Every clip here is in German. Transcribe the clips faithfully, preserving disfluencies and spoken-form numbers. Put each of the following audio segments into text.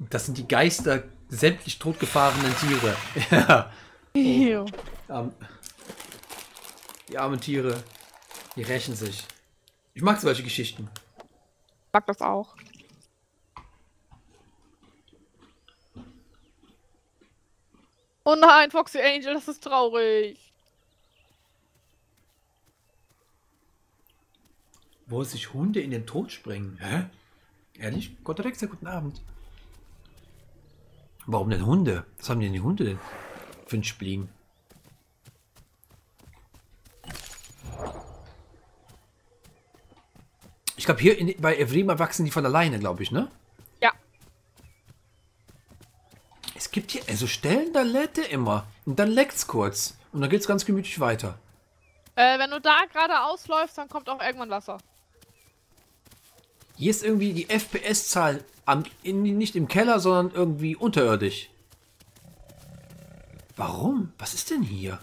Das sind die Geister sämtlich totgefahrenen Tiere. Ja. Oh. Um, die armen Tiere. Die rächen sich. Ich mag solche Geschichten. Ich mag das auch. Oh nein, Foxy Angel, das ist traurig. Wo sich Hunde in den Tod springen. Hä? Ehrlich? Gott Alexa, guten Abend. Warum denn Hunde? Was haben denn die Hunde denn für ein Spleen? Ich glaube, hier in, bei Evrima wachsen die von alleine, glaube ich, ne? Ja. Es gibt hier, also Stellen, da lädt der immer. Und dann leckt's kurz. Und dann geht's ganz gemütlich weiter. Äh, wenn du da gerade ausläufst, dann kommt auch irgendwann Wasser. Hier ist irgendwie die F P S-Zahl nicht im Keller, sondern irgendwie unterirdisch. Warum? Was ist denn hier?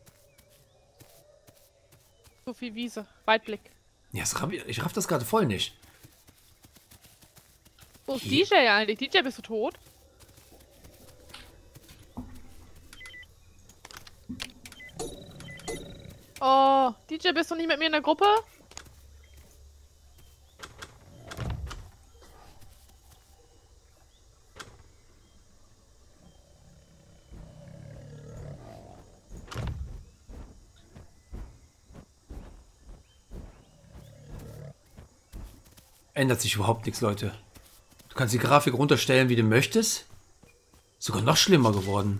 So viel Wiese. Weitblick. Ja, das raff, ich raff das gerade voll nicht. Wo ist Hier. D J eigentlich? D J, bist du tot? Oh, D J, bist du nicht mit mir in der Gruppe? Ändert sich überhaupt nichts, Leute. Du kannst die Grafik runterstellen, wie du möchtest. Sogar noch schlimmer geworden.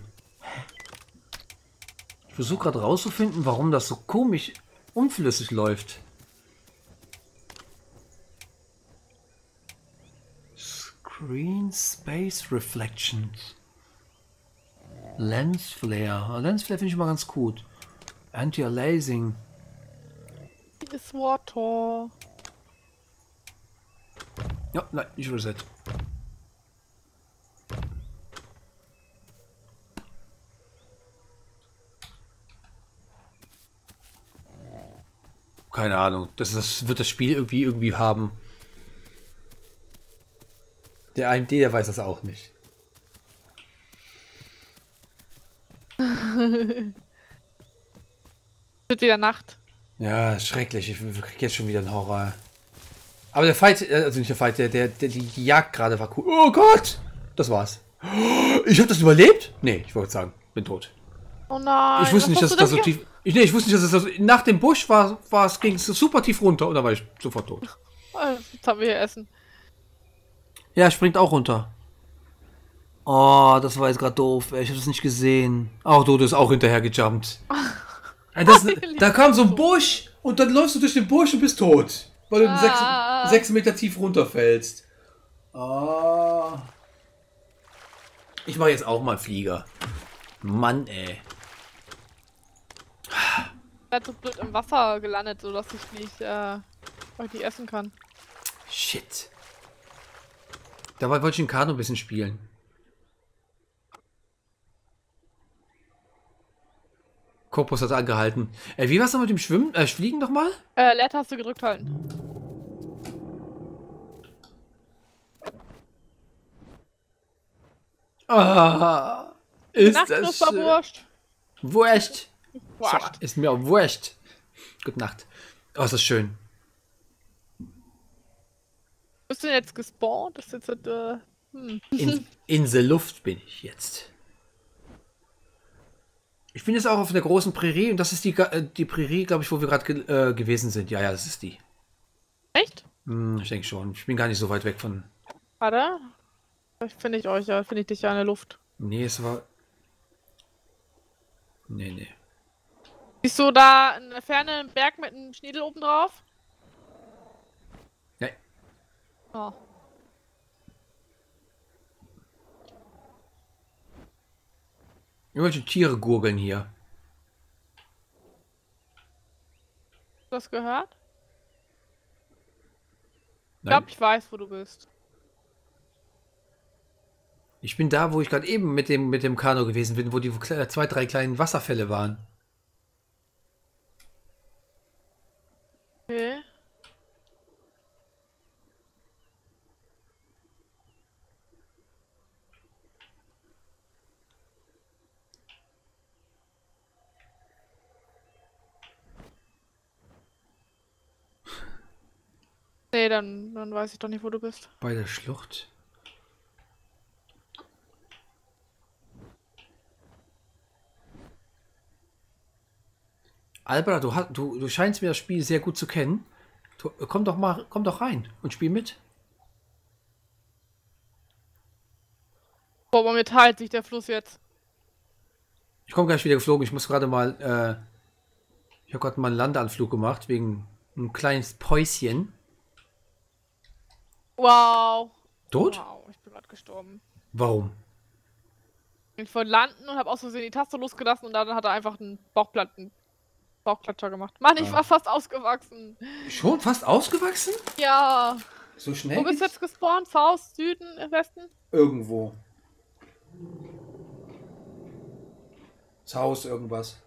Ich versuche gerade rauszufinden, warum das so komisch unflüssig läuft. Screen Space Reflections. Lens Flare. Lens Flare finde ich mal ganz gut. Anti-Aliasing. Ist Water. Ja, nein, nicht Reset. Keine Ahnung. Das, das wird das Spiel irgendwie irgendwie haben. Der A M D, der weiß das auch nicht. Wird wieder Nacht. Ja, schrecklich. Ich krieg jetzt schon wieder einen Horror. Aber der Fight, also nicht der Fight, der, der, der die Jagd gerade war cool. Oh Gott! Das war's. Ich habe das überlebt? Nee, ich wollte sagen, bin tot. Oh nein. Ich wusste nicht, dass es da so tief. Ich, nee, ich wusste nicht, dass es da so. Nach dem Busch war, war es, ging es super tief runter und da war ich sofort tot. Jetzt haben wir hier Essen. Ja, springt auch runter. Oh, das war jetzt gerade doof. Ich habe das nicht gesehen. Auch du ist auch hinterher gejumpt. Das, da kam so ein Busch und dann läufst du durch den Busch und bist tot. Weil du ah. sechs, sechs Meter tief runterfällst. Ah. Ich mache jetzt auch mal Flieger. Mann, ey. Ich bin so blöd im Wasser gelandet, sodass ich nicht, äh, nicht essen kann. Shit. Dabei wollte ich den Kanu ein bisschen spielen. Korpus hat angehalten. Äh, wie war's denn mit dem Schwimmen? Äh, Fliegen nochmal? Äh, Leertaste gedrückt halten. Ah, ist Nacht, das schön. Wurscht. Wurscht. Wurscht. So, ist mir auch wurscht. Gute Nacht. Oh, ist das schön. Bist du jetzt gespawnt? Das ist jetzt, äh, hm. in, in der Luft bin ich jetzt. Ich bin jetzt auch auf der großen Prärie und das ist die, die Prärie, glaube ich, wo wir gerade ge äh, gewesen sind. Ja, ja, das ist die. Echt? Hm, ich denke schon. Ich bin gar nicht so weit weg von... Warte. Finde ich euch ja, finde ich dich ja in der Luft. Nee, es war... Nee, nee. Siehst du da in der Ferne einen Berg mit einem Schniedel oben drauf? Nee. Oh. Irgendwelche Tiere gurgeln hier. Hast du das gehört? Ich Nein. glaube, ich weiß, wo du bist. Ich bin da, wo ich gerade eben mit dem, mit dem Kanu gewesen bin, wo die zwei, drei kleinen Wasserfälle waren. Okay. Nee, dann, dann weiß ich doch nicht, wo du bist. Bei der Schlucht. Albert, du, hast, du, du scheinst mir das Spiel sehr gut zu kennen. Du, komm doch mal, komm doch rein und spiel mit. Boah, bei mir teilt sich der Fluss jetzt. Ich komme gleich wieder geflogen. Ich muss gerade mal, äh, ich habe gerade mal einen Landeanflug gemacht wegen ein kleines Päuschen. Wow. Tot? Wow, ich bin gerade gestorben. Warum? Ich wollte landen und habe aus Versehen die Taste losgelassen und dann hat er einfach einen Bauchplatten, Bauchklatscher gemacht. Mann, ich Ah. war fast ausgewachsen. Schon fast ausgewachsen? Ja. So schnell? Wo bist du jetzt gespawnt? South, Süden, Westen? Irgendwo. Das Haus, irgendwas.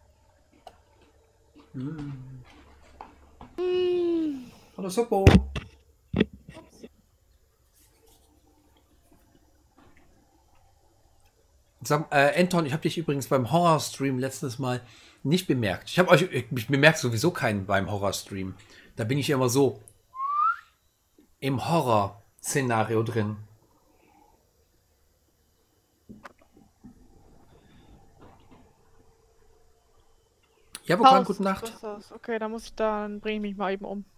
Hm. Hm. Hallo Sopo. Sag, äh, Anton, ich habe dich übrigens beim Horror-Stream letztes Mal nicht bemerkt. Ich habe euch, ich, ich bemerke sowieso keinen beim Horror-Stream. Da bin ich immer so im Horror-Szenario drin. Ja, Vulkan, Haus, gute Nacht. das ist das. Okay, dann muss ich da, dann bringe ich mich mal eben um.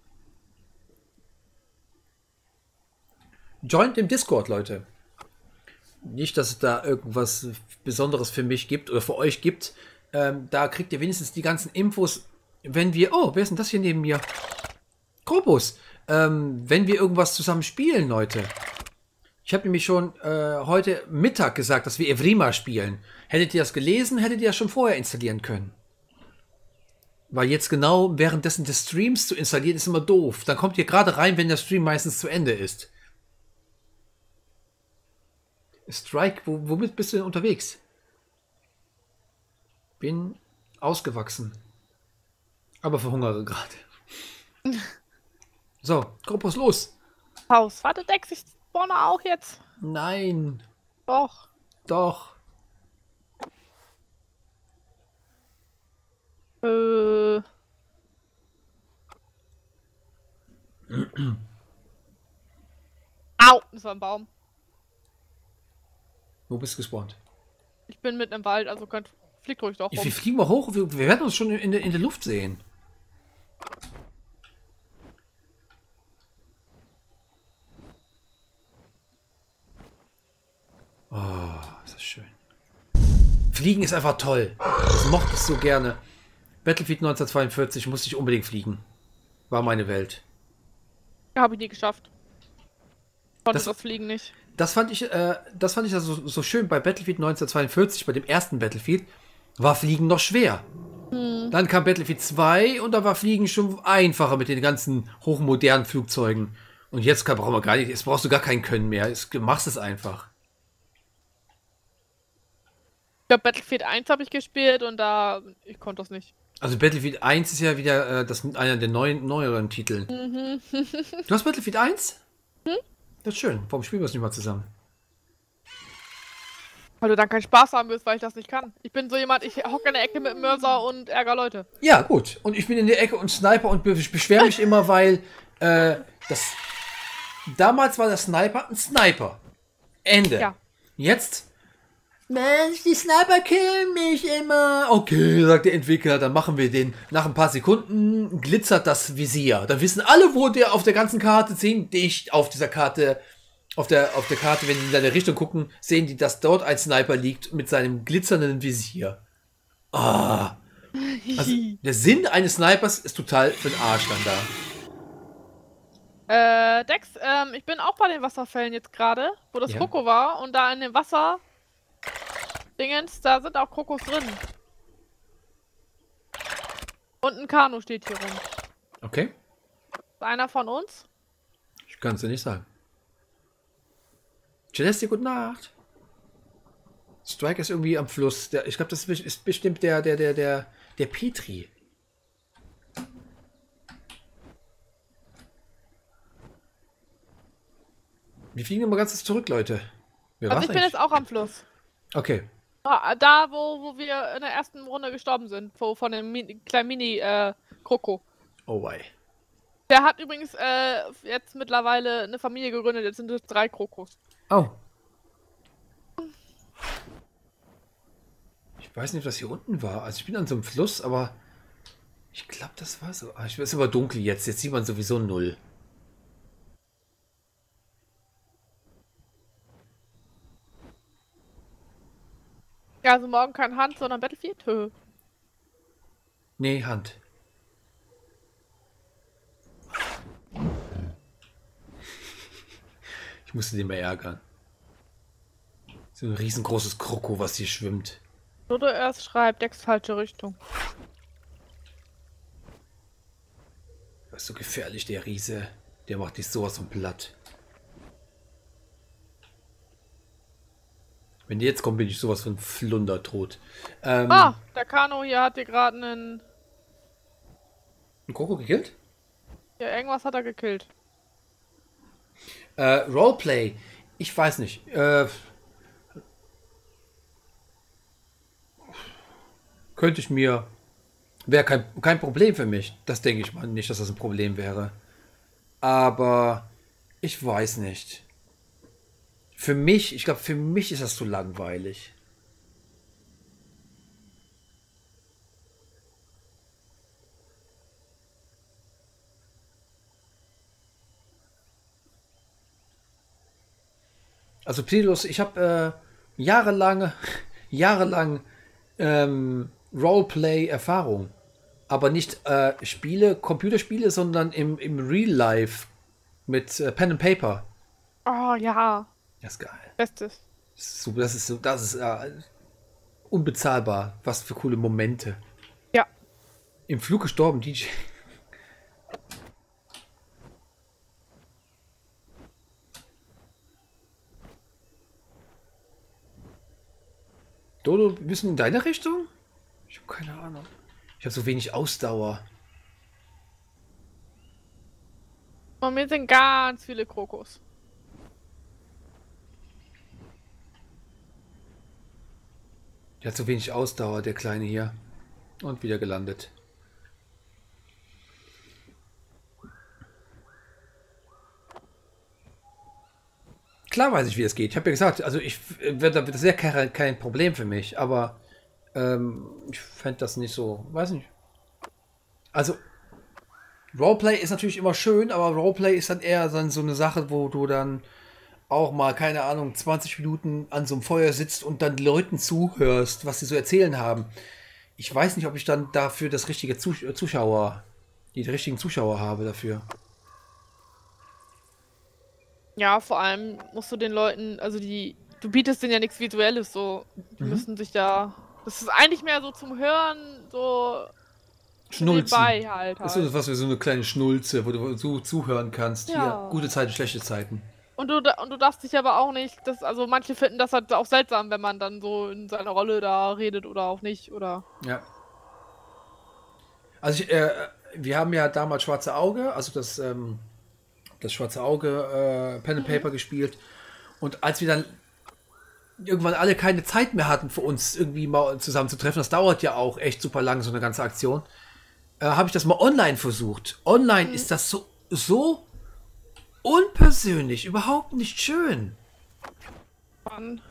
Joint im Discord, Leute. Nicht, dass es da irgendwas Besonderes für mich gibt oder für euch gibt. Ähm, da kriegt ihr wenigstens die ganzen Infos, wenn wir... Oh, wer ist denn das hier neben mir? Krobus. Ähm, wenn wir irgendwas zusammen spielen, Leute. Ich habe nämlich schon äh, heute Mittag gesagt, dass wir Evrima spielen. Hättet ihr das gelesen, hättet ihr das schon vorher installieren können. Weil jetzt genau währenddessen des Streams zu installieren, ist immer doof. Dann kommt ihr gerade rein, wenn der Stream meistens zu Ende ist. Strike, wo, womit bist du denn unterwegs? Bin ausgewachsen. Aber verhungere gerade. So, Korpus, los. Haus. Warte, Dex, ich spawne auch jetzt. Nein. Doch. Doch. Äh. Au, das war ein Baum. Wo bist du gespawnt? Ich bin mitten im Wald, also könnt, fliegt ruhig doch Ja, rum. wir fliegen mal hoch. Wir, wir werden uns schon in der, in der Luft sehen. Oh, ist das schön. Fliegen ist einfach toll. Das mochte ich so gerne. Battlefield neunzehnhundertzweiundvierzig musste ich unbedingt fliegen. War meine Welt. Ja, habe ich nie geschafft. Konnte Das- das, Fliegen nicht. Das fand ich, äh, das fand ich also so schön bei Battlefield neunzehnhundertzweiundvierzig, bei dem ersten Battlefield, war Fliegen noch schwer. Hm. Dann kam Battlefield zwei und da war Fliegen schon einfacher mit den ganzen hochmodernen Flugzeugen. Und jetzt kann, brauchen wir gar nicht, jetzt brauchst du gar kein Können mehr. Jetzt machst es einfach. Ich glaube, Battlefield eins habe ich gespielt und da, ich konnte das nicht. Also Battlefield eins ist ja wieder äh, das einer der neuen, neueren Titel. Mhm. Du hast Battlefield eins? Hm? Das ist schön. Warum spielen wir es nicht mal zusammen? Weil du dann keinen Spaß haben wirst, weil ich das nicht kann. Ich bin so jemand, ich hocke in der Ecke mit dem Mörser und ärger Leute. Ja, gut. Und ich bin in der Ecke und Sniper und be beschwere mich immer, weil äh, das damals war der Sniper ein Sniper. Ende. Ja. Jetzt, Mensch, die Sniper killen mich immer. Okay, sagt der Entwickler, dann machen wir den. Nach ein paar Sekunden glitzert das Visier. Dann wissen alle, wo der auf der ganzen Karte sehen, dicht auf dieser Karte, auf der, auf der Karte, wenn die in deine Richtung gucken, sehen die, dass dort ein Sniper liegt mit seinem glitzernden Visier. Ah. Also, der Sinn eines Snipers ist total für den Arsch dann da. Äh, Dex, ähm, ich bin auch bei den Wasserfällen jetzt gerade, wo das Ja. Kroko war und da in dem Wasser Dingens, da sind auch Krokos drin. Und ein Kanu steht hier rum. Okay. Ist einer von uns? Ich kann es dir nicht sagen. Celeste, gute Nacht. Strike ist irgendwie am Fluss. Der, ich glaube, das ist bestimmt der, der, der, der, der Petri. Wir fliegen immer ganz zurück, Leute. Wer Also war's ich bin eigentlich? jetzt auch am Fluss. Okay. Ah, da, wo, wo wir in der ersten Runde gestorben sind. Wo, von dem Mini, kleinen Mini-Kroko. Oh wei. Der hat übrigens äh, jetzt mittlerweile eine Familie gegründet. Jetzt sind es drei Krokos. Oh. Ich weiß nicht, was hier unten war. Also ich bin an so einem Fluss, aber ich glaube, das war so. Ah, ich weiß, aber dunkel jetzt. Jetzt sieht man sowieso null. Ja, also morgen kein Hand, sondern Battlefield. Hö. Nee, Hand. Ich musste den mal ärgern. So ein riesengroßes Kroko, was hier schwimmt. Oder erst schreibt, Dex falsche Richtung. Das ist so gefährlich, der Riese. Der macht dich sowas von platt. Wenn die jetzt kommt, bin ich sowas von flundertot. Ähm, Ah, der Kano hier hat dir gerade einen... Ein Kroko gekillt? Ja, irgendwas hat er gekillt. Äh, Roleplay. Ich weiß nicht. Äh, könnte ich mir... Wäre kein, kein Problem für mich. Das denke ich mal nicht, dass das ein Problem wäre. Aber ich weiß nicht. Für mich, ich glaube, für mich ist das zu langweilig. Also Pseudolus, ich habe äh, jahrelang, jahrelang ähm, Roleplay-Erfahrung. Aber nicht äh, Spiele, Computerspiele, sondern im, im Real Life mit äh, Pen and Paper. Oh ja. Das ist geil. Bestes. Das ist so, das ist, so, das ist äh, unbezahlbar. Was für coole Momente. Ja. Im Flug gestorben, D J. Dodo, wir müssen in deine Richtung? Ich habe keine Ahnung. Ich habe so wenig Ausdauer. Und mir sind ganz viele Krokos. Der hat so wenig Ausdauer, der Kleine hier. Und wieder gelandet. Klar weiß ich, wie es geht. Ich habe ja gesagt, also ich werde das sehr kein, kein Problem für mich, aber ähm, ich fände das nicht so, weiß nicht. Also Roleplay ist natürlich immer schön, aber Roleplay ist dann eher dann so eine Sache, wo du dann auch mal, keine Ahnung, zwanzig Minuten an so einem Feuer sitzt und dann Leuten zuhörst, was sie so erzählen haben. Ich weiß nicht, ob ich dann dafür das richtige Zus Zuschauer, die richtigen Zuschauer habe dafür. Ja, vor allem musst du den Leuten, also die, du bietest denen ja nichts Visuelles, so, die Mhm. müssen sich da, das ist eigentlich mehr so zum Hören, so Schnulzen. nebenbei halt, Das halt. ist was wie so eine kleine Schnulze, wo du so zuhören kannst. Ja. Hier, gute Zeiten, schlechte Zeiten. Und du, da- und du darfst dich aber auch nicht, das, also manche finden das halt auch seltsam, wenn man dann so in seiner Rolle da redet oder auch nicht, oder. Ja. Also ich, äh, wir haben ja damals Schwarze Auge, also das, ähm, das Schwarze Auge äh, Pen and Paper gespielt. Und als wir dann irgendwann alle keine Zeit mehr hatten für uns irgendwie mal zusammen zu treffen, das dauert ja auch echt super lang, so eine ganze Aktion, äh, habe ich das mal online versucht. Online ist das so, so unpersönlich, überhaupt nicht schön. Mann.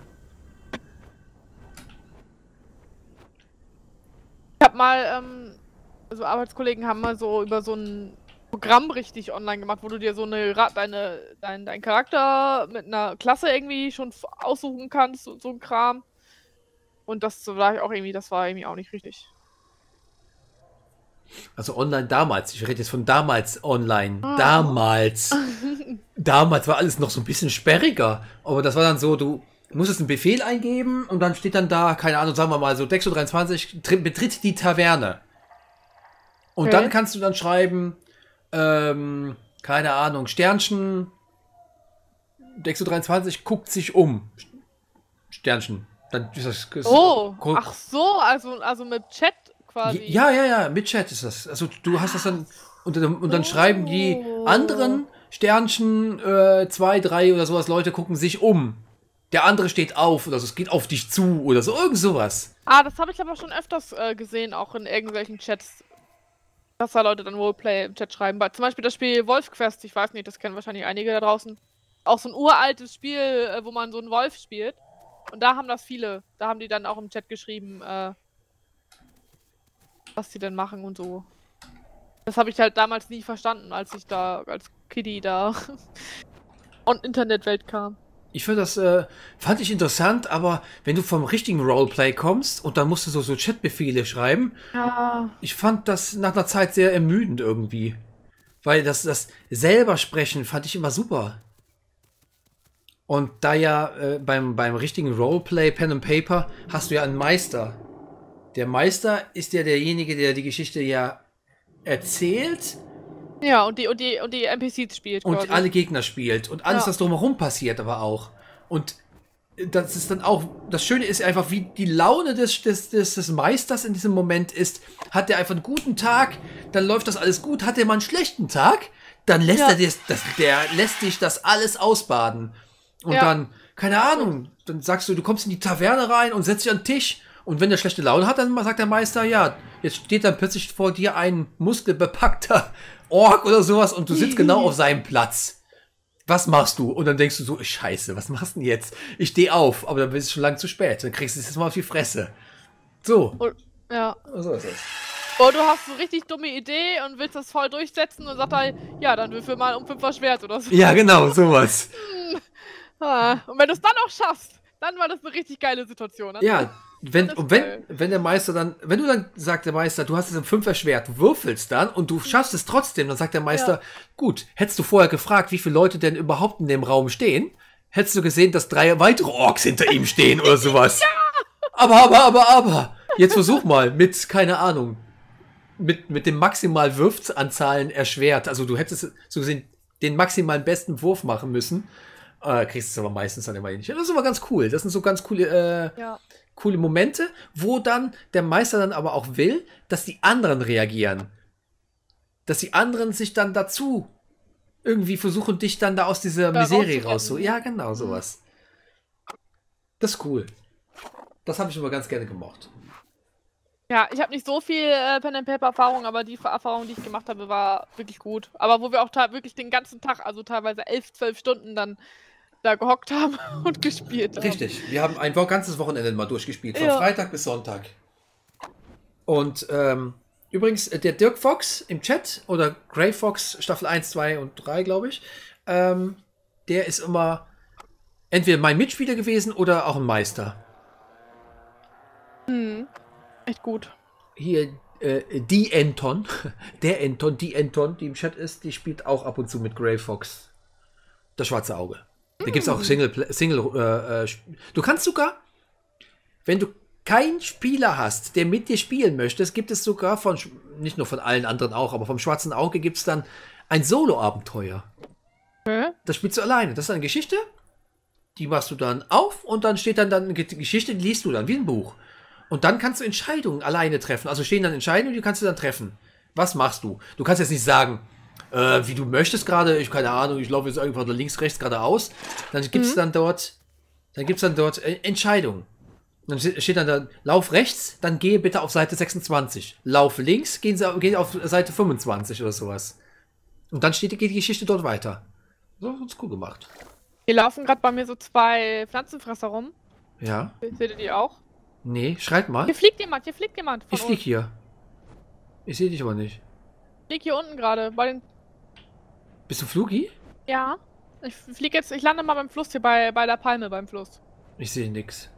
Ich hab mal, ähm, also Arbeitskollegen haben mal so über so ein Programm richtig online gemacht, wo du dir so eine Ra- deine, dein, dein Charakter mit einer Klasse irgendwie schon f- aussuchen kannst und so ein Kram. Und das war ich auch irgendwie, das war irgendwie auch nicht richtig. Also online damals, ich rede jetzt von damals online, Ah. damals. Damals war alles noch so ein bisschen sperriger, aber das war dann so, du musstest einen Befehl eingeben und dann steht dann da, keine Ahnung, sagen wir mal so, Dexo dreiundzwanzig tritt- betritt die Taverne. Und Okay. dann kannst du dann schreiben, ähm, keine Ahnung, Sternchen, Dexo dreiundzwanzig guckt sich um. Sternchen. Dann ist das, ist Oh, ko- ach so, also, also mit Chat quasi. Ja, ja, ja, mit Chat ist das. Also du hast das dann und, dann- und dann schreiben die anderen Sternchen äh, zwei, drei oder sowas, Leute gucken sich um. Der andere steht auf oder so, es geht auf dich zu oder so, irgend sowas. Ah, das habe ich aber schon öfters äh, gesehen, auch in irgendwelchen Chats. dass da Leute dann Roleplay im Chat schreiben. Zum Beispiel das Spiel Wolf Quest, ich weiß nicht, das kennen wahrscheinlich einige da draußen. Auch so ein uraltes Spiel, wo man so einen Wolf spielt. Und da haben das viele. Da haben die dann auch im Chat geschrieben, äh, was die denn machen und so. Das habe ich halt damals nie verstanden, als ich da als Kiddie da und Internetwelt kam. Ich finde das, äh, fand ich interessant, aber wenn du vom richtigen Roleplay kommst und dann musst du so, so Chatbefehle schreiben, ja. Ich fand das nach einer Zeit sehr ermüdend irgendwie. Weil das, das selber sprechen fand ich immer super. Und da ja äh, beim, beim richtigen Roleplay, Pen and Paper, hast du ja einen Meister. Der Meister ist ja derjenige, der die Geschichte ja erzählt. Ja, und die, und die, und die N P Cs spielt. Und quasi. alle Gegner spielt. Und alles, ja. was drumherum passiert, aber auch. Und das ist dann auch, das Schöne ist einfach, wie die Laune des, des, des, des Meisters in diesem Moment ist. Hat der einfach einen guten Tag, dann läuft das alles gut. Hat der mal einen schlechten Tag, dann lässt ja. er das, das, der lässt dich das alles ausbaden. Und ja. dann, keine Ahnung, dann sagst du, du kommst in die Taverne rein und setzt dich an den Tisch. Und wenn der schlechte Laune hat, dann sagt der Meister, ja, jetzt steht dann plötzlich vor dir ein muskelbepackter Ork oder sowas und du sitzt genau auf seinem Platz. Was machst du? Und dann denkst du so, scheiße, was machst du denn jetzt? Ich steh auf, aber dann ist es schon lang zu spät. Dann kriegst du es jetzt mal auf die Fresse. So. Und, ja. So ist es. Oder du hast eine richtig dumme Idee und willst das voll durchsetzen und sagt er, ja, dann würfel mal um fünf Schwert oder so. Ja, genau, sowas. Und wenn du es dann auch schaffst, dann war das eine richtig geile Situation. Ne? Ja, wenn, und wenn, wenn der Meister dann, wenn du dann, sagt der Meister, du hast es im Fünfer Schwert, du würfelst dann und du schaffst es trotzdem, dann sagt der Meister, ja. gut, hättest du vorher gefragt, wie viele Leute denn überhaupt in dem Raum stehen, hättest du gesehen, dass drei weitere Orks hinter ihm stehen oder sowas. Ja. Aber, aber, aber, aber, jetzt versuch mal mit, keine Ahnung, mit, mit dem maximal Wurfsanzahlen erschwert, also du hättest so gesehen den maximalen besten Wurf machen müssen, äh, kriegst du es aber meistens dann immer nicht. Das ist aber ganz cool, das sind so ganz coole, äh, ja. coole Momente, wo dann der Meister dann aber auch will, dass die anderen reagieren. Dass die anderen sich dann dazu irgendwie versuchen, dich dann da aus dieser da Miserie rauszuholen. Ja, genau, sowas. Das ist cool. Das habe ich immer ganz gerne gemocht. Ja, ich habe nicht so viel äh, Pen and Paper Erfahrung, aber die Erfahrung, die ich gemacht habe, war wirklich gut. Aber wo wir auch wirklich den ganzen Tag, also teilweise elf, zwölf Stunden dann da gehockt haben und gespielt haben. Richtig, wir haben ein ganzes Wochenende mal durchgespielt, von ja. Freitag bis Sonntag. Und ähm, übrigens, der Dirk Fox im Chat, oder Grey Fox, Staffel eins, zwei und drei, glaube ich, ähm, der ist immer entweder mein Mitspieler gewesen oder auch ein Meister. Hm, echt gut. Hier, äh, die Anton, der Anton, die Anton, die im Chat ist, die spielt auch ab und zu mit Grey Fox. Das schwarze Auge. Da gibt es auch Single, Single äh, äh, du kannst sogar, wenn du keinen Spieler hast, der mit dir spielen möchte, gibt es sogar von, nicht nur von allen anderen auch, aber vom schwarzen Auge gibt es dann ein Solo-Abenteuer. Hä? Das spielst du alleine. Das ist eine Geschichte, die machst du dann auf und dann steht dann, dann eine Geschichte, die liest du dann, wie ein Buch. Und dann kannst du Entscheidungen alleine treffen. Also stehen dann Entscheidungen, die kannst du dann treffen. Was machst du? Du kannst jetzt nicht sagen, Äh, wie du möchtest gerade, ich keine Ahnung, ich laufe jetzt irgendwann links, rechts, geradeaus, dann gibt es mhm. dann dort, dann gibt es dann dort äh, Entscheidungen. Dann steht dann da, lauf rechts, dann gehe bitte auf Seite sechsundzwanzig. Lauf links, gehen Sie geh auf Seite fünfundzwanzig oder sowas. Und dann steht, geht die Geschichte dort weiter. So, das ist cool gemacht. Hier laufen gerade bei mir so zwei Pflanzenfresser rum. Ja. Seht ihr die auch? Nee, schreit mal. Hier fliegt jemand, hier fliegt jemand. Ich flieg hier. Ich sehe dich aber nicht. Ich flieg hier unten gerade, bei den... Bist du Flugi? Ja. Ich fliege jetzt, ich lande mal beim Fluss hier, bei, bei der Palme beim Fluss. Ich sehe nix.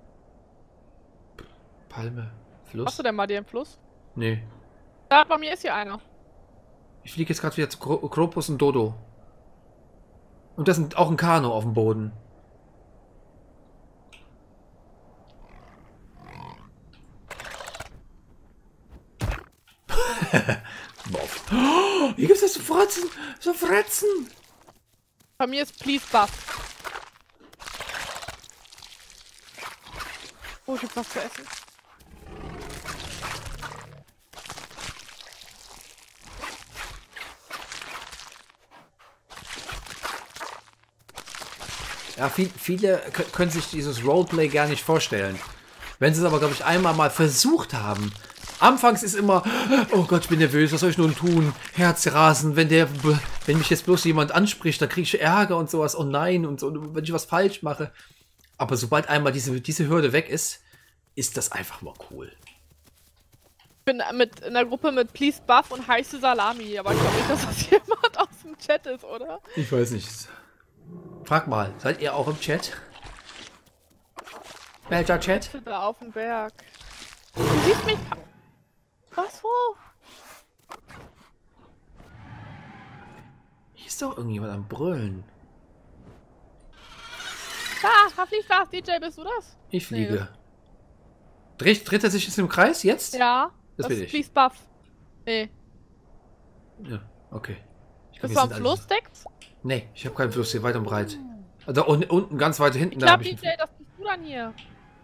Palme, Fluss. Hast du denn mal den Fluss? Nee. Da, bei mir ist hier einer. Ich fliege jetzt gerade wieder zu Kro Kropus und Dodo. Und da ist auch ein Kano auf dem Boden. Oh, hier gibt's das zu fratzen, so fratzen. Bei mir ist Please Buff. Oh, ich hab was zu essen. Ja, viel, viele können sich dieses Roleplay gar nicht vorstellen. Wenn sie es aber, glaube ich, einmal mal versucht haben, Anfangs ist immer, oh Gott, ich bin nervös, was soll ich nun tun? Herzrasen, wenn der, wenn mich jetzt bloß jemand anspricht, dann kriege ich Ärger und sowas. Oh nein, und so, wenn ich was falsch mache. Aber sobald einmal diese, diese Hürde weg ist, ist das einfach mal cool. Ich bin mit, in der Gruppe mit Please Buff und heiße Salami, aber ich glaube nicht, dass das jemand aus dem Chat ist, oder? Ich weiß nicht. Frag mal, seid ihr auch im Chat? Welcher Chat? Da auf dem Berg. Du siehst mich. Was, wo? Hier ist doch irgendjemand am Brüllen. Da, da fliegt was. D J, bist du das? Ich fliege. Nee. Dreht, dreht er sich jetzt im Kreis jetzt? Ja. Das, das bin ich. Please Buff. Nee. Ja, okay. Ich glaub, bist du am Fluss, Dex? Nee, ich habe keinen Fluss hier, weit und breit. Also unten, unten ganz weit hinten. Ich glaube, D J, das bist du dann hier.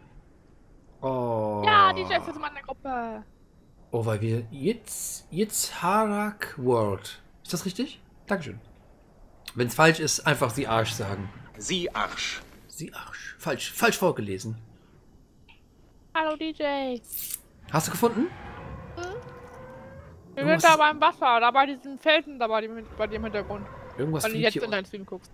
Oh. Ja, D J ist jetzt in meiner Gruppe. Oh, weil wir jetzt, jetzt Harak World. Ist das richtig? Dankeschön. Wenn es falsch ist, einfach Sie Arsch sagen. Sie Arsch. Sie Arsch. Falsch, falsch vorgelesen. Hallo D J. Hast du gefunden? Hm? Wir sind da beim Wasser, da bei diesen Felsen, da bei dem, bei dem Hintergrund. Irgendwas weil du jetzt in deinen Stream guckst.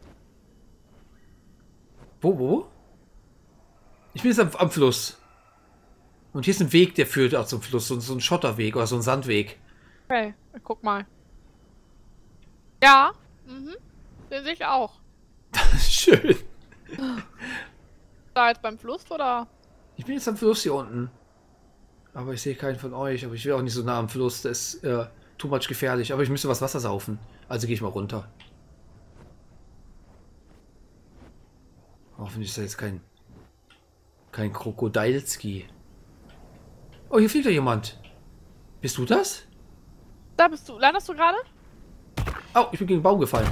Wo, wo? Ich bin jetzt am, am Fluss. Und hier ist ein Weg, der führt auch zum Fluss. So, so ein Schotterweg oder so ein Sandweg. Okay, guck mal. Ja, mhm. Den sehe ich auch. Schön. Da jetzt beim Fluss, oder? Ich bin jetzt am Fluss hier unten. Aber ich sehe keinen von euch. Aber ich will auch nicht so nah am Fluss. Das ist äh, too much gefährlich. Aber ich müsste was Wasser saufen. Also gehe ich mal runter. Hoffentlich ist da jetzt kein... kein Krokodilski. Oh, hier fliegt ja jemand. Bist du das? Da bist du. Landest du gerade? Oh, ich bin gegen den Baum gefallen.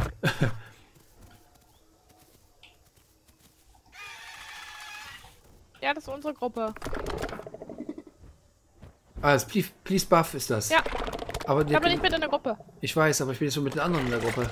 Ja, das ist unsere Gruppe. Ah, das Please, Please Buff ist das. Ja. Aber da bin ich mit in der Gruppe. Ich weiß, aber ich bin jetzt schon mit den anderen in der Gruppe.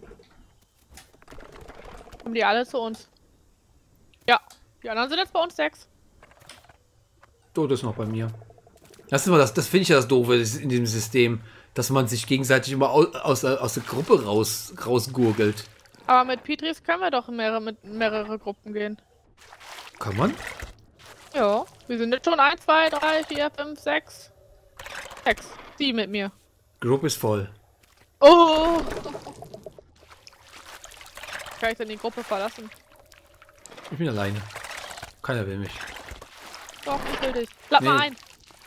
Kommen die alle zu uns? Ja. Die anderen sind jetzt bei uns sechs. Tod ist noch bei mir. Das ist immer das, das finde ich ja das Doofe in diesem System, dass man sich gegenseitig immer aus, aus, aus der Gruppe raus, rausgurgelt. Aber mit Petris können wir doch in mehrere, mit mehrere Gruppen gehen. Kann man? Ja, wir sind jetzt schon eins, zwei, drei, vier, fünf, sechs. sechs. Die mit mir. Gruppe ist voll. Oh! Kann ich denn die Gruppe verlassen? Ich bin alleine. Keiner will mich. Doch, ich will dich. Bleib nee. mal ein.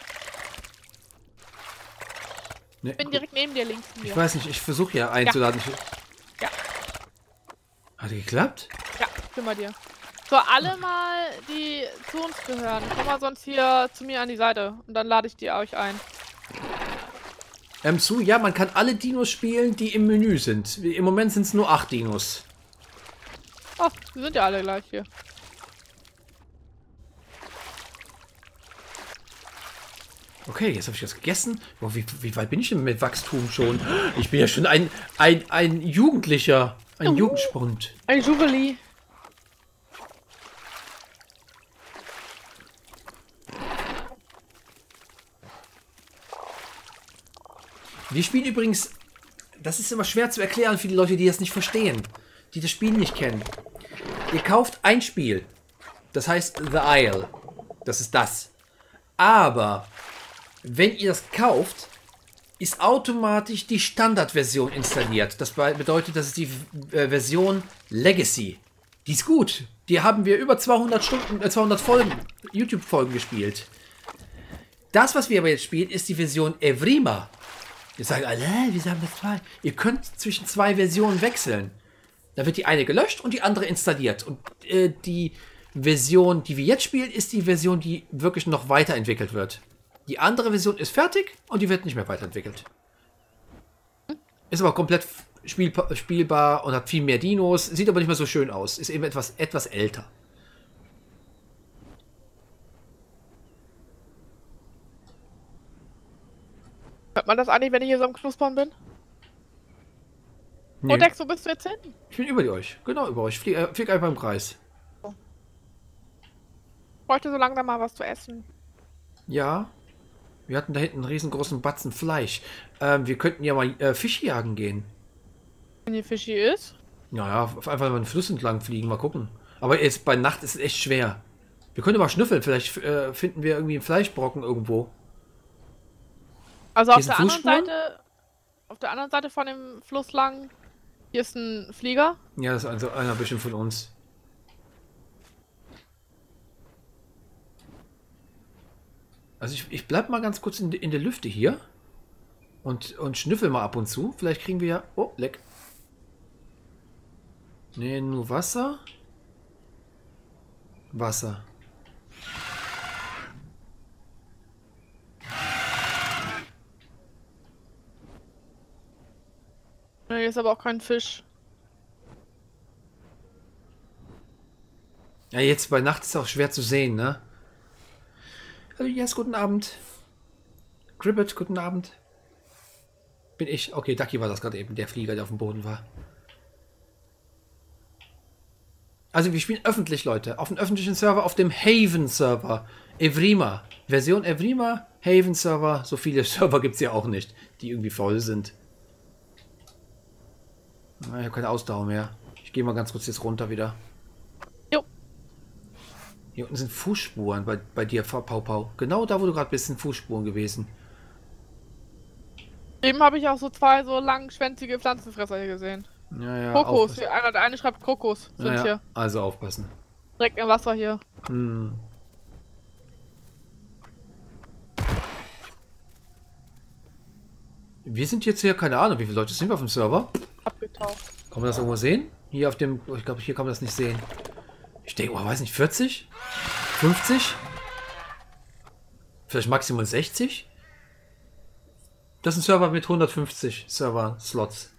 Nee. Ich bin direkt neben dir, links von dir. Ich weiß nicht, ich versuche ja einzuladen. Ja. Ich... ja. Hat geklappt? Ja, ich bin bei dir. So, alle mal, die zu uns gehören. Komm mal sonst hier zu mir an die Seite. Und dann lade ich die euch ein. Ähm, zu, ja, man kann alle Dinos spielen, die im Menü sind. Im Moment sind es nur acht Dinos. Oh, wir sind ja alle gleich hier. Okay, jetzt habe ich das gegessen. Boah, wie, wie weit bin ich denn mit Wachstum schon? Ich bin ja schon ein, ein, ein Jugendlicher. Ein uh, Jugendspund. Ein Juweli. Wir spielen übrigens... Das ist immer schwer zu erklären für die Leute, die das nicht verstehen. Die das Spiel nicht kennen. Ihr kauft ein Spiel. Das heißt The Isle. Das ist das. Aber... Wenn ihr das kauft, ist automatisch die Standardversion installiert. Das bedeutet, das ist die äh, Version Legacy. Die ist gut. Die haben wir über zweihundert Stunden, äh, zweihundert Folgen, YouTube-Folgen gespielt. Das, was wir aber jetzt spielen, ist die Version Evrima. Ihr sagt alle, wir haben das zwei. Ihr könnt zwischen zwei Versionen wechseln. Da wird die eine gelöscht und die andere installiert. Und äh, die Version, die wir jetzt spielen, ist die Version, die wirklich noch weiterentwickelt wird. Die andere Version ist fertig und die wird nicht mehr weiterentwickelt. Ist aber komplett spielbar, spielbar und hat viel mehr Dinos. Sieht aber nicht mehr so schön aus. Ist eben etwas, etwas älter. Hört man das eigentlich, wenn ich hier so am Knuspern bin? Nee. Oh, Dex, wo bist du jetzt hin? Ich bin über euch. Genau über euch. Flieg, äh, flieg einfach im Kreis. Ich bräuchte so langsam mal was zu essen. Ja. Wir hatten da hinten einen riesengroßen Batzen Fleisch. Ähm, wir könnten ja mal äh, Fische jagen gehen. Wenn hier Fischi ist. Naja, einfach mal den Fluss entlang fliegen, mal gucken. Aber jetzt bei Nacht ist es echt schwer. Wir können mal schnüffeln, vielleicht äh, finden wir irgendwie einen Fleischbrocken irgendwo. Also auf Hier der sind anderen Fußspuren? Seite, auf der anderen Seite von dem Fluss lang, hier ist ein Flieger. Ja, das ist also einer bestimmt von uns. Also ich, ich bleib mal ganz kurz in, in der Lüfte hier. Und, und schnüffel mal ab und zu. Vielleicht kriegen wir ja... Oh, leck. Nee, nur Wasser. Wasser. Ne, hier ist aber auch kein Fisch. Ja, jetzt bei Nacht ist es auch schwer zu sehen, ne? Hallo, yes, guten Abend. Cribbit, guten Abend. Bin ich. Okay, Ducky war das gerade eben, der Flieger, der auf dem Boden war. Also wir spielen öffentlich, Leute. Auf dem öffentlichen Server, auf dem Haven-Server. Evrima. Version Evrima, Haven-Server. So viele Server gibt es ja auch nicht, die irgendwie voll sind. Ich habe keine Ausdauer mehr. Ich gehe mal ganz kurz jetzt runter wieder. Jo. Hier unten sind Fußspuren bei, bei dir, Pau Pau. Genau da, wo du gerade bist, sind Fußspuren gewesen. Eben habe ich auch so zwei so langschwänzige Pflanzenfresser hier gesehen. Ja, ja, Kokos. Hier, einer, der eine schreibt Kokos. Sind ja, ja. hier. Also aufpassen. Direkt im Wasser hier. Hm. Wir sind jetzt hier, keine Ahnung, wie viele Leute sind wir auf dem Server? Abgetaucht. Kann man das irgendwo sehen? Hier auf dem, ich glaube, hier kann man das nicht sehen. Ich denke, oh, weiß nicht, vierzig? fünfzig? Vielleicht maximal sechzig? Das ist ein Server mit hundertfünfzig Server-Slots.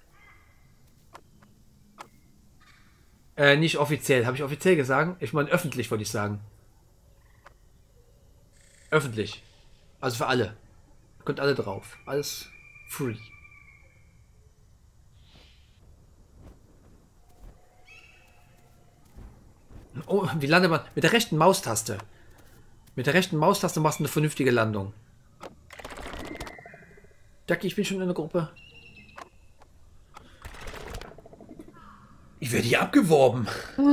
Äh, nicht offiziell. Habe ich offiziell gesagt? Ich meine öffentlich, wollte ich sagen. Öffentlich. Also für alle. Ihr könnt alle drauf. Alles free. Oh, wie landet man? Mit der rechten Maustaste. Mit der rechten Maustaste machst du eine vernünftige Landung. Ducky, ich bin schon in der Gruppe. Ich werde hier abgeworben.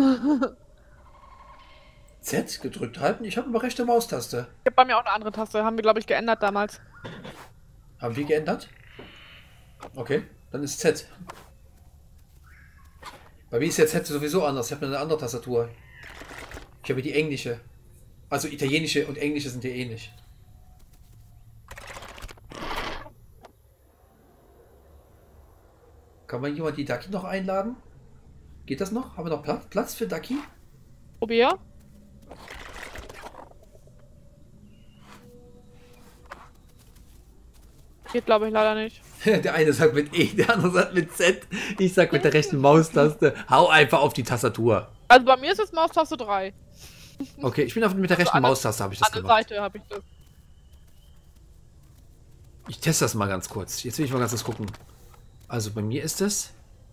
Z gedrückt halten. Ich habe immer rechte Maustaste. Ich habe bei mir auch eine andere Taste. Haben wir, glaube ich, geändert damals. Haben wir geändert? Okay, dann ist Z. Bei mir ist jetzt Z sowieso anders. Ich habe eine andere Tastatur. Ich habe die englische. Also italienische und englische sind ja ähnlich. Kann man jemand die Ducky noch einladen? Geht das noch? Haben wir noch Platz, Platz für Ducky? Probier. Geht, glaube ich, leider nicht. Der eine sagt mit E, der andere sagt mit Z. Ich sag mit der rechten Maustaste. Hau einfach auf die Tastatur. Also bei mir ist es Maustaste drei. Okay, ich bin auf, mit der rechten Also an Maustaste habe ich das An der gemacht. Seite habe ich das. Ich teste das mal ganz kurz. Jetzt will ich mal ganz kurz gucken. Also bei mir ist es...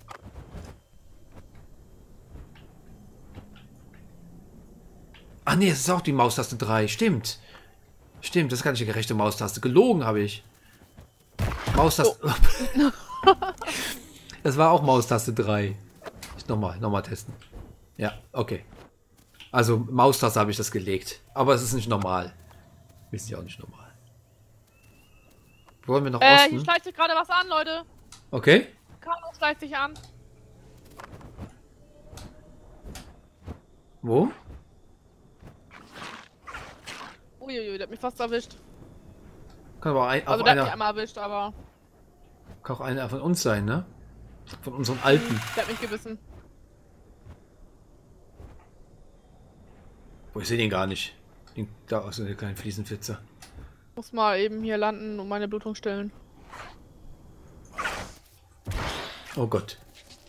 Ach nee, es ist auch die Maustaste drei. Stimmt. Stimmt, das ist gar nicht die gerechte Maustaste. Gelogen habe ich. Maustaste... Oh. Das war auch Maustaste drei. Ich nochmal, nochmal testen. Ja, okay. Also Maustaste habe ich das gelegt. Aber es ist nicht normal. Ist ja auch nicht normal. Wollen wir nach Äh, Osten? hier schleicht sich gerade was an, Leute. Okay. Kano schleicht sich an. Wo? Uiuiui, der hat mich fast erwischt. Kann aber ein, Also auch der hat mich einer, einmal erwischt, aber kann auch einer von uns sein, ne? Von unseren Alten. der hat mich gebissen. Boah, ich sehe den gar nicht. Den, da ist eine kleine Fliesenflitzer. Muss mal eben hier landen und meine Blutung stillen. Oh Gott.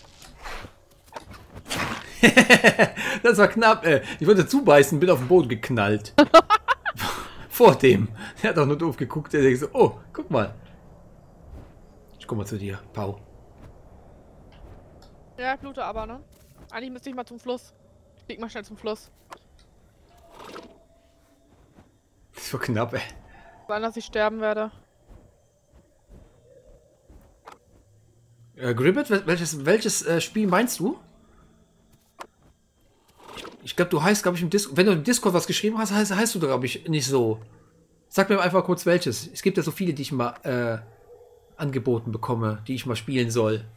Das war knapp, ey. Ich wollte zubeißen, bin auf den Boden geknallt. Vor dem. Der hat auch nur doof geguckt. Der denkt so, oh, guck mal. Ich komm mal zu dir, Pau. Ja, ich blute aber, ne? Eigentlich müsste ich mal zum Fluss. Ich flieg mal schnell zum Fluss. Das war knapp, ey. Sein, dass ich sterben werde. Äh, Gribbet, welches, welches äh, Spiel meinst du? Ich glaube, du heißt, glaube ich, im Discord. Wenn du im Discord was geschrieben hast, heißt, heißt du, glaube ich, nicht so. Sag mir einfach kurz welches. Es gibt ja so viele, die ich mal äh, angeboten bekomme, die ich mal spielen soll.